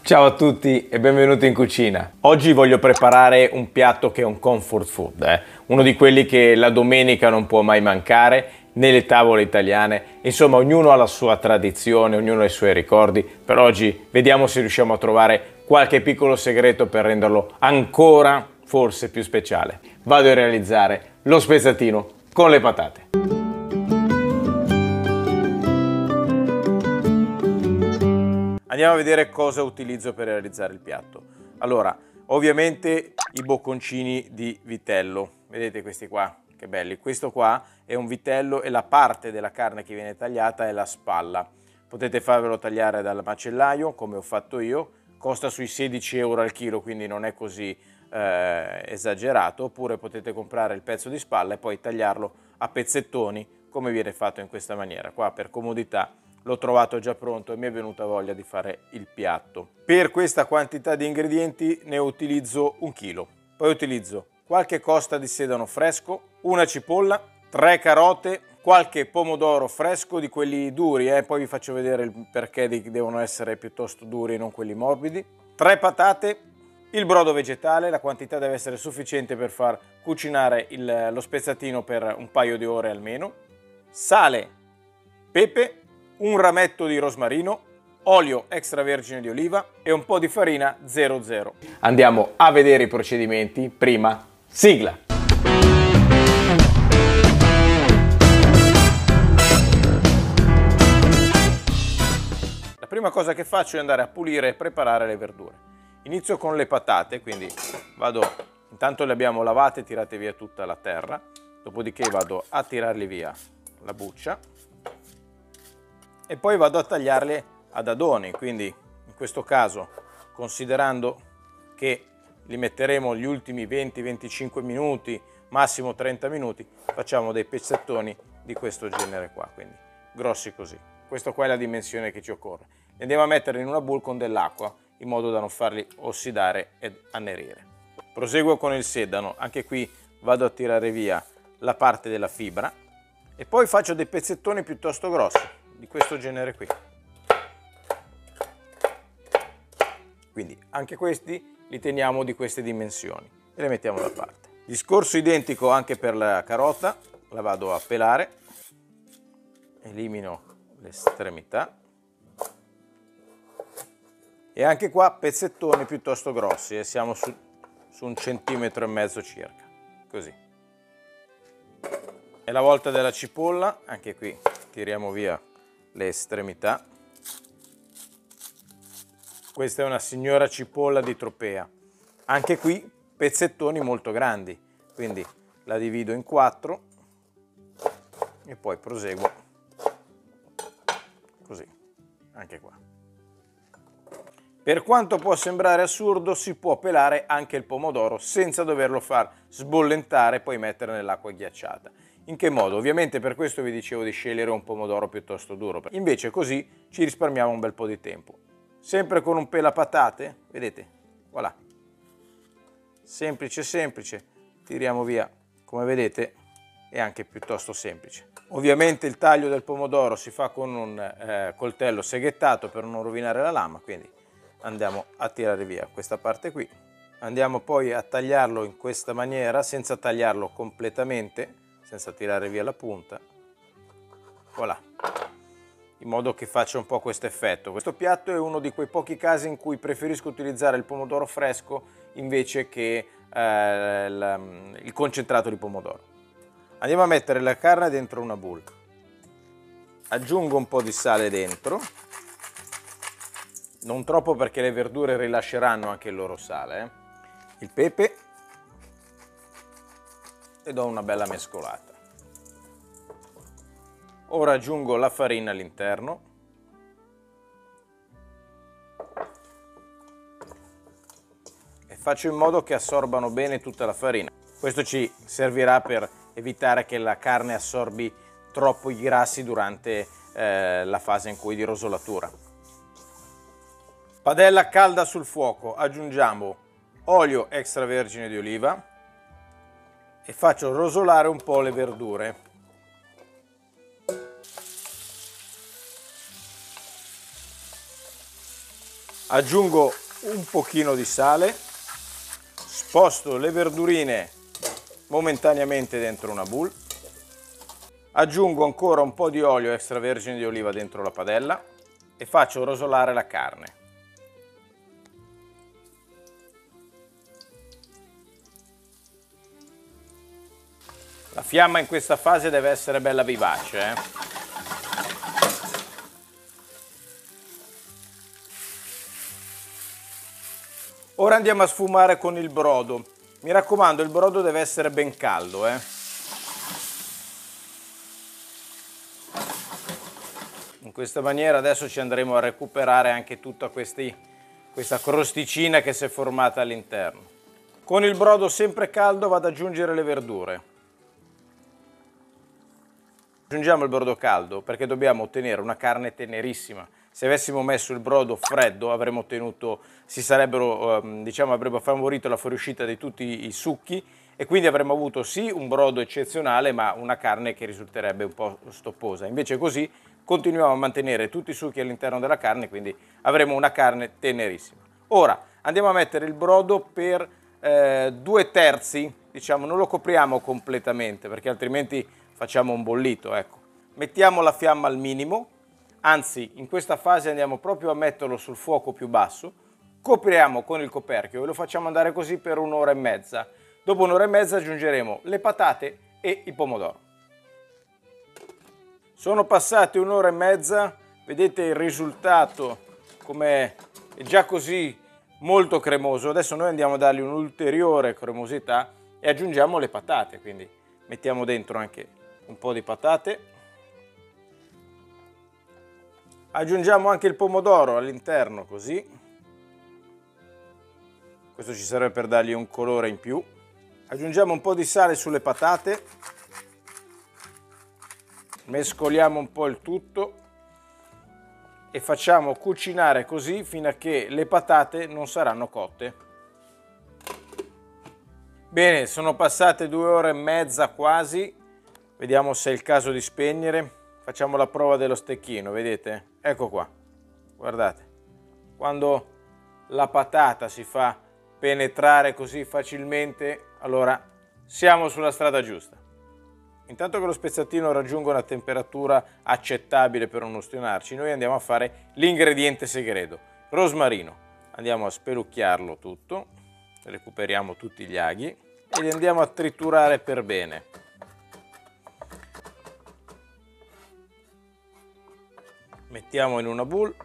Ciao a tutti e benvenuti in cucina. Oggi voglio preparare un piatto che è un comfort food, uno di quelli che la domenica non può mai mancare nelle tavole italiane. Insomma, ognuno ha la sua tradizione, ognuno ha i suoi ricordi. Per oggi vediamo se riusciamo a trovare qualche piccolo segreto per renderlo ancora forse più speciale. Vado a realizzare lo spezzatino con le patate. Andiamo a vedere cosa utilizzo per realizzare il piatto. Allora, ovviamente i bocconcini di vitello, vedete questi qua, che belli. Questo qua è un vitello e la parte della carne che viene tagliata è la spalla. Potete farvelo tagliare dal macellaio, come ho fatto io, costa sui 16 euro al chilo, quindi non è così esagerato, oppure potete comprare il pezzo di spalla e poi tagliarlo a pezzettoni, come viene fatto in questa maniera. Qua per comodità l'ho trovato già pronto e mi è venuta voglia di fare il piatto. Per questa quantità di ingredienti ne utilizzo 1 chilo. Poi utilizzo qualche costa di sedano fresco, una cipolla, 3 carote, qualche pomodoro fresco di quelli duri, poi vi faccio vedere il perché devono essere piuttosto duri e non quelli morbidi, 3 patate, il brodo vegetale, la quantità deve essere sufficiente per far cucinare lo spezzatino per un paio di ore almeno, sale, pepe, un rametto di rosmarino, olio extravergine di oliva e un po' di farina 00. Andiamo a vedere i procedimenti. Prima, sigla! La prima cosa che faccio è andare a pulire e preparare le verdure. Inizio con le patate, quindi intanto le abbiamo lavate, tirate via tutta la terra, dopodiché vado a tirarli via la buccia e poi vado a tagliarle a dadoni, quindi in questo caso, considerando che li metteremo gli ultimi 20-25 minuti, massimo 30 minuti, facciamo dei pezzettoni di questo genere qua, quindi grossi così. Questo qua è la dimensione che ci occorre. Li andiamo a mettere in una bowl con dell'acqua in modo da non farli ossidare ed annerire. Proseguo con il sedano, anche qui vado a tirare via la parte della fibra e poi faccio dei pezzettoni piuttosto grossi, di questo genere qui. Quindi anche questi li teniamo di queste dimensioni e li mettiamo da parte. Discorso identico anche per la carota, la vado a pelare, elimino l'estremità e anche qua pezzettoni piuttosto grossi, siamo su 1,5 centimetri circa, così. È la volta della cipolla, anche qui tiriamo via le estremità. Questa è una signora cipolla di Tropea, anche qui pezzettoni molto grandi, quindi la divido in 4 e poi proseguo così, anche qua. Per quanto può sembrare assurdo, si può pelare anche il pomodoro senza doverlo far sbollentare e poi mettere nell'acqua ghiacciata. In che modo? Ovviamente per questo vi dicevo di scegliere un pomodoro piuttosto duro, invece così ci risparmiamo un bel po' di tempo. Sempre con un pelapatate, vedete, voilà, semplice semplice, tiriamo via, come vedete è anche piuttosto semplice. Ovviamente il taglio del pomodoro si fa con un coltello seghettato per non rovinare la lama, quindi andiamo a tirare via questa parte qui, andiamo poi a tagliarlo in questa maniera senza tagliarlo completamente, senza tirare via la punta, voilà, in modo che faccia un po' questo effetto. Questo piatto è uno di quei pochi casi in cui preferisco utilizzare il pomodoro fresco invece che il concentrato di pomodoro. Andiamo a mettere la carne dentro una bowl, aggiungo un po' di sale dentro, non troppo perché le verdure rilasceranno anche il loro sale, il pepe e do una bella mescolata. Ora aggiungo la farina all'interno e faccio in modo che assorbano bene tutta la farina. Questo ci servirà per evitare che la carne assorbi troppo i grassi durante la fase in cui di rosolatura. Padella calda sul fuoco, aggiungiamo olio extravergine di oliva e faccio rosolare un po' le verdure. Aggiungo un pochino di sale, sposto le verdurine momentaneamente dentro una boule, aggiungo ancora un po' di olio extravergine di oliva dentro la padella e faccio rosolare la carne. La fiamma in questa fase deve essere bella vivace. Ora andiamo a sfumare con il brodo. Mi raccomando, il brodo deve essere ben caldo. In questa maniera adesso ci andremo a recuperare anche tutta questa crosticina che si è formata all'interno. Con il brodo sempre caldo vado ad aggiungere le verdure. Aggiungiamo il brodo caldo perché dobbiamo ottenere una carne tenerissima. Se avessimo messo il brodo freddo avremmo ottenuto, avremmo favorito la fuoriuscita di tutti i succhi e quindi avremmo avuto sì un brodo eccezionale ma una carne che risulterebbe un po' stopposa. Invece così continuiamo a mantenere tutti i succhi all'interno della carne, quindi avremo una carne tenerissima. Ora andiamo a mettere il brodo per 2/3, diciamo, non lo copriamo completamente perché altrimenti facciamo un bollito, ecco. Mettiamo la fiamma al minimo, anzi in questa fase andiamo proprio a metterlo sul fuoco più basso, copriamo con il coperchio e lo facciamo andare così per 1 ora e mezza. Dopo 1 ora e mezza aggiungeremo le patate e il pomodoro. Sono passate 1 ora e mezza, vedete il risultato come è già così molto cremoso. Adesso noi andiamo a dargli un'ulteriore cremosità e aggiungiamo le patate, quindi mettiamo dentro anche un po' di patate, aggiungiamo anche il pomodoro all'interno così, questo ci serve per dargli un colore in più, aggiungiamo un po' di sale sulle patate, mescoliamo un po' il tutto e facciamo cucinare così fino a che le patate non saranno cotte. Bene, sono passate 2 ore e mezza quasi. Vediamo se è il caso di spegnere. Facciamo la prova dello stecchino, vedete? Ecco qua, guardate. Quando la patata si fa penetrare così facilmente, allora siamo sulla strada giusta. Intanto che lo spezzatino raggiunga una temperatura accettabile per non ustionarci, noi andiamo a fare l'ingrediente segreto, rosmarino. Andiamo a spelucchiarlo tutto, recuperiamo tutti gli aghi e li andiamo a triturare per bene. Mettiamo in una boule.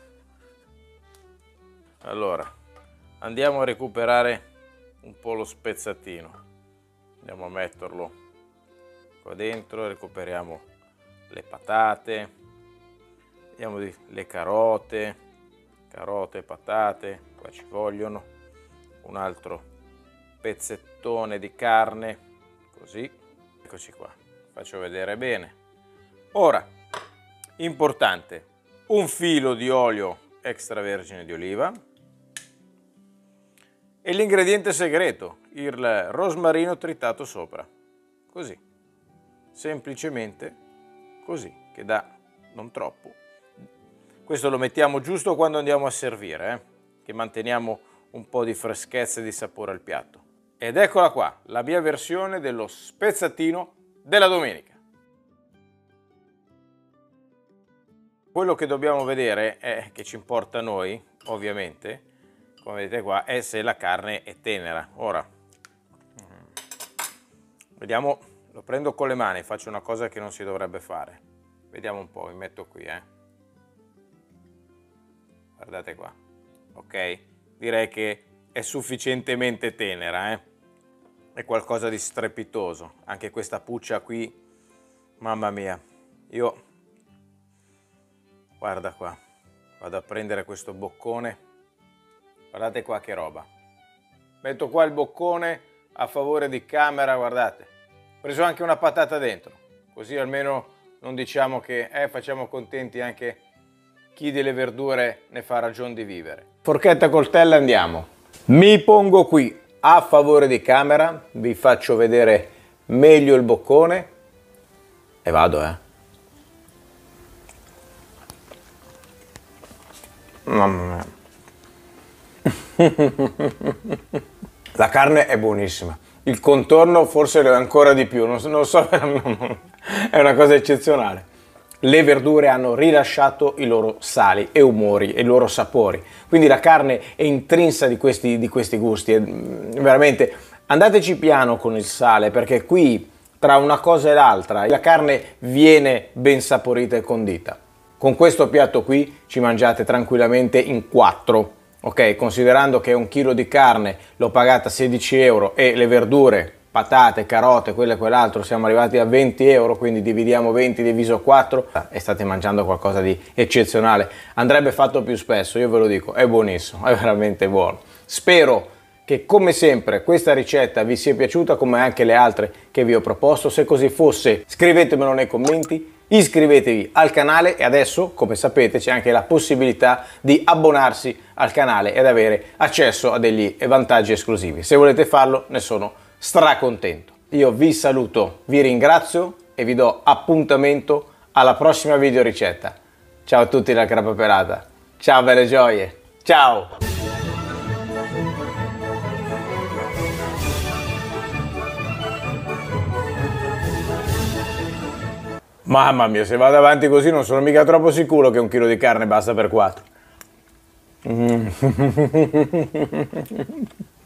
Allora, andiamo a recuperare un po' lo spezzatino. Andiamo a metterlo qua dentro, recuperiamo le patate, vediamo le carote, patate, qua ci vogliono, un altro pezzettone di carne, così, eccoci qua, faccio vedere bene. Ora, importante, un filo di olio extravergine di oliva e l'ingrediente segreto, il rosmarino tritato sopra, così, semplicemente così, che dà non troppo. Questo lo mettiamo giusto quando andiamo a servire, che manteniamo un po' di freschezza e di sapore al piatto. Ed eccola qua, la mia versione dello spezzatino della domenica. Quello che dobbiamo vedere è, che ci importa a noi, ovviamente, come vedete qua, è se la carne è tenera. Ora, vediamo, lo prendo con le mani, faccio una cosa che non si dovrebbe fare. Vediamo un po', mi metto qui, Guardate qua, ok? Direi che è sufficientemente tenera, È qualcosa di strepitoso. Anche questa puccia qui, mamma mia. Io, guarda qua, vado a prendere questo boccone. Guardate qua che roba. Metto qua il boccone a favore di camera, guardate. Ho preso anche una patata dentro, così almeno non diciamo che facciamo contenti anche chi delle verdure ne fa ragion di vivere. Forchetta e coltello, andiamo. Mi pongo qui a favore di camera, vi faccio vedere meglio il boccone e vado, Mamma mia. La carne è buonissima, il contorno forse lo è ancora di più, non so, è una cosa eccezionale. Le verdure hanno rilasciato i loro sali e umori e i loro sapori, quindi la carne è intrinsa di questi gusti, veramente andateci piano con il sale, perché qui tra una cosa e l'altra la carne viene ben saporita e condita. Con questo piatto qui ci mangiate tranquillamente in 4. Ok, considerando che un chilo di carne l'ho pagata 16 euro e le verdure, patate, carote, quello e quell'altro, siamo arrivati a 20 euro, quindi dividiamo 20 diviso 4 e state mangiando qualcosa di eccezionale. Andrebbe fatto più spesso, io ve lo dico, è buonissimo, è veramente buono. Spero che come sempre questa ricetta vi sia piaciuta, come anche le altre che vi ho proposto. Se così fosse, scrivetemelo nei commenti. Iscrivetevi al canale e adesso, come sapete, c'è anche la possibilità di abbonarsi al canale ed avere accesso a degli vantaggi esclusivi. Se volete farlo, ne sono stracontento. Io vi saluto, vi ringrazio e vi do appuntamento alla prossima video ricetta. Ciao a tutti dalla Crapa Pelata. Ciao belle gioie. Ciao! Mamma mia, se vado avanti così non sono mica troppo sicuro che un chilo di carne basta per 4.